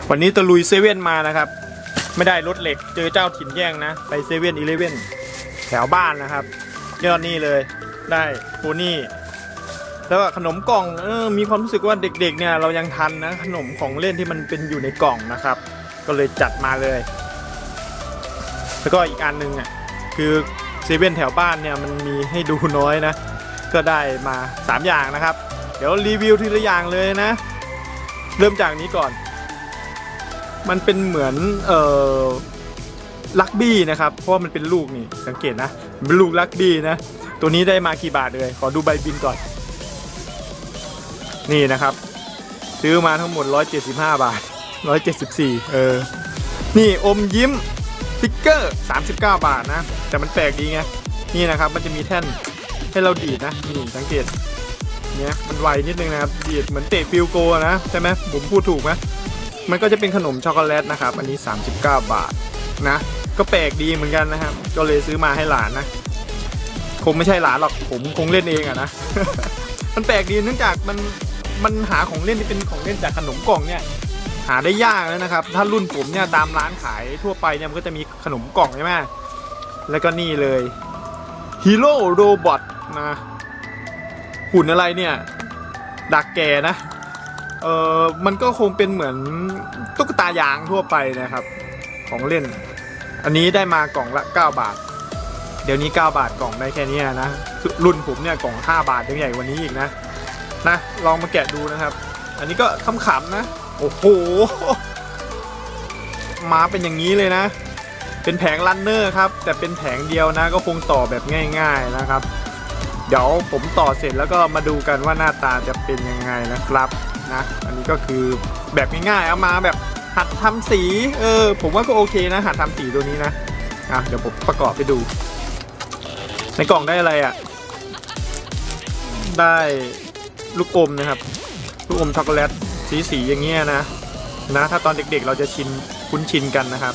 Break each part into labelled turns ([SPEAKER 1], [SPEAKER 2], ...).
[SPEAKER 1] วันนี้ตะลุยเซเว่นมานะครับไม่ได้รถเหล็กเจอเจ้าถิ่นแย่งนะไปเซเว่นอีเลฟเว่นแถวบ้านนะครับยอดนี่เลยได้โพนี่แล้วก็ขนมกล่องมีความรู้สึกว่าเด็กๆเนี่ยเรายังทันนะขนมของเล่นที่มันเป็นอยู่ในกล่องนะครับก็เลยจัดมาเลยแล้วก็อีกอันนึงอ่ะคือเซเว่นแถวบ้านเนี่ยมันมีให้ดูน้อยนะก็ได้มา3อย่างนะครับเดี๋ยวรีวิวทีละอย่างเลยนะเริ่มจากนี้ก่อนมันเป็นเหมือนลักบี้นะครับเพราะว่ามันเป็นลูกนี่สังเกตนะเป็นลูกลักบี้นะตัวนี้ได้มากี่บาทเลยขอดูใบบินก่อนนี่นะครับซื้อมาทั้งหมด175 บาท174นี่อมยิ้มสติ๊กเกอร์39 บาทนะแต่มันแปลกดีไงนี่นะครับมันจะมีแท่นให้เราดีดนะนี่สังเกตเนี่ยมันไวนิดนึงนะครับดีดเหมือนเตะฟิลโกนะใช่ไหมผมพูดถูกไหมมันก็จะเป็นขนมช็อกโกแลตนะครับอันนี้39 บาทนะก็แปลกดีเหมือนกันนะครับก็เลยซื้อมาให้หลานนะคงไม่ใช่หลานหรอกผมคงเล่นเองอะนะ มันแปลกดีเนื่องจากมันหาของเล่นที่เป็นของเล่นจากขนมกล่องเนี่ยหาได้ยากแล้วนะครับถ้ารุ่นผมเนี่ยตามร้านขายทั่วไปเนี่ยมันก็จะมีขนมกล่องใช่ไหมแล้วก็นี่เลยฮีโร่โรบอทนะหุ่นอะไรเนี่ยดักแกนะมันก็คงเป็นเหมือนตุ๊กตายางทั่วไปนะครับของเล่นอันนี้ได้มากล่องละ9 บาทเดี๋ยวนี้9 บาทกล่องได้แค่นี้นะรุ่นผมเนี่ยกล่อง5 บาทยังใหญ่กว่านี้อีกนะลองมาแกะดูนะครับอันนี้ก็ขำๆนะโอ้โหมาเป็นอย่างนี้เลยนะเป็นแผงรันเนอร์ครับแต่เป็นแผงเดียวนะก็คงต่อแบบง่ายๆนะครับเดี๋ยวผมต่อเสร็จแล้วก็มาดูกันว่าหน้าตาจะเป็นยังไงนะครับนะอันนี้ก็คือแบบง่ายๆเอามาแบบหัดทำสีผมว่าก็โอเคนะหัดทำสีตัวนี้นะเดี๋ยวผมประกอบไปดูในกล่องได้อะไรอ่ะได้ลูกอมนะครับลูกอมช็อกโกแลตสีอย่างเงี้ยนะถ้าตอนเด็กๆเราจะคุ้นชินกันนะครับ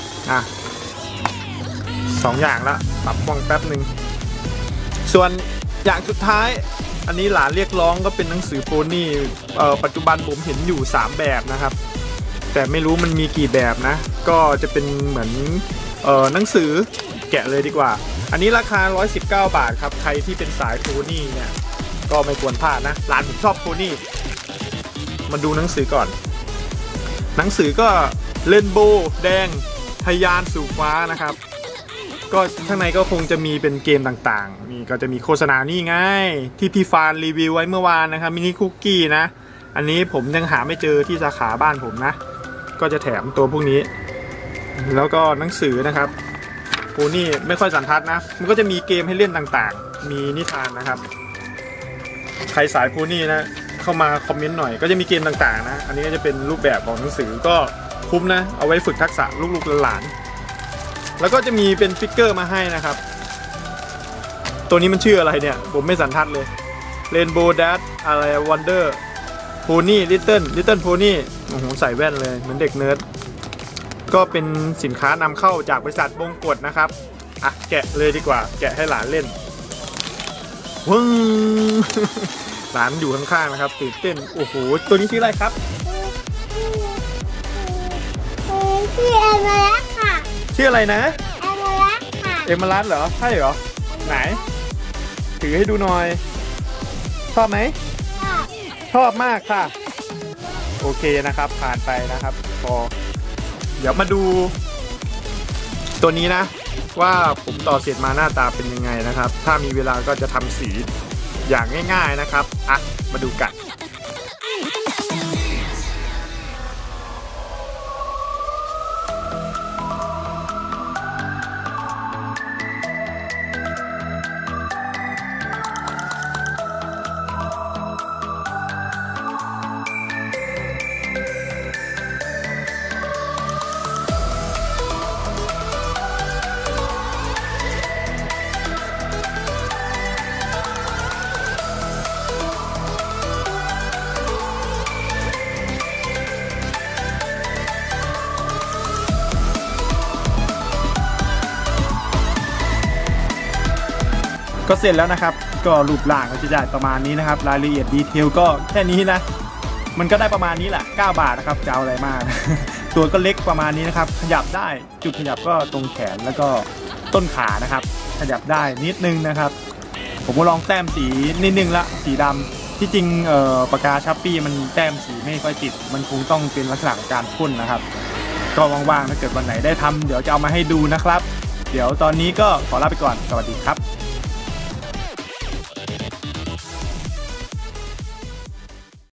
[SPEAKER 1] 2 อย่างละปรับมองแป๊บหนึ่งส่วนอย่างสุดท้ายอันนี้หลานเรียกร้องก็เป็นหนังสือโพนี่ปัจจุบันผมเห็นอยู่3 แบบนะครับแต่ไม่รู้มันมีกี่แบบนะก็จะเป็นเหมือนหนังสือแกะเลยดีกว่าอันนี้ราคา119 บาทครับใครที่เป็นสายโพนี่เนี่ยก็ไม่ควรพลาดนะหลานผมชอบโพนี่มาดูหนังสือก่อนหนังสือก็เรนโบว์แดงทะยานสู่ฟ้านะครับก็ข้างในก็คงจะมีเป็นเกมต่างๆนี่ก็จะมีโฆษณานี่ไงที่พี่ฟานรีวิวไว้เมื่อวานนะครับมินิคุกกี้นะอันนี้ผมยังหาไม่เจอที่สาขาบ้านผมนะก็จะแถมตัวพวกนี้แล้วก็หนังสือนะครับโพนี่ไม่ค่อยสันทัดนะมันก็จะมีเกมให้เล่นต่างๆมีนิทานนะครับใครสายโพนี่นะเข้ามาคอมเมนต์หน่อยก็จะมีเกมต่างๆนะอันนี้ก็จะเป็นรูปแบบของหนังสือก็คุ้มนะเอาไว้ฝึกทักษะลูกๆหลานๆแล้วก็จะมีเป็นฟิกเกอร์มาให้นะครับตัวนี้มันชื่ออะไรเนี่ยผมไม่สันทัดเลยเรนโบว์แดดอะไรวันเดอร์โพนี่ลิตเติ้ลโพนี่โอ้โหใส่แว่นเลยเหมือนเด็กเนิร์ดก็เป็นสินค้านำเข้าจากบริษัทบงกฎนะครับแกะเลยดีกว่าแกะให้หลานเล่นวึ้งหลานอยู่ข้างๆนะครับตื่นเต้นโอ้โหตัวนี้ชื่ออะไรครับ
[SPEAKER 2] ชื่อเอเมอรัสค่ะ
[SPEAKER 1] ชื่ออะไรนะ
[SPEAKER 2] เอเมอรัสค่ะ
[SPEAKER 1] เอเมอรัสเหรอใช่เหรอไหนถือให้ดูหน่อยชอบไหมชอบมากค่ะโอเคนะครับผ่านไปนะครับพอเดี๋ยวมาดูตัวนี้นะว่าผมต่อเสร็จมาหน้าตาเป็นยังไงนะครับถ้ามีเวลาก็จะทำสีอย่างง่ายๆนะครับมาดูกันก็เสร็จแล้วนะครับก็รูปร่างก็จะได้ประมาณนี้นะครับรายละเอียดดีเทลก็แค่นี้นะมันก็ได้ประมาณนี้แหละ9 บาทนะครับจะเอาอะไรมาก ตัวก็เล็กประมาณนี้นะครับขยับได้จุดขยับก็ตรงแขนแล้วก็ต้นขานะครับขยับได้นิดนึงนะครับผมก็ลองแต้มสีนิดนึงละสีดำที่จริงปากกาชัปปี้มันแต้มสีไม่ค่อยติดมันคงต้องเป็นลักษณะของการพ่นนะครับก็ว่างๆถ้าเกิดวันไหนได้ทำเดี๋ยวจะเอามาให้ดูนะครับเดี๋ยวตอนนี้ก็ขอลาไปก่อนสวัสดีครับ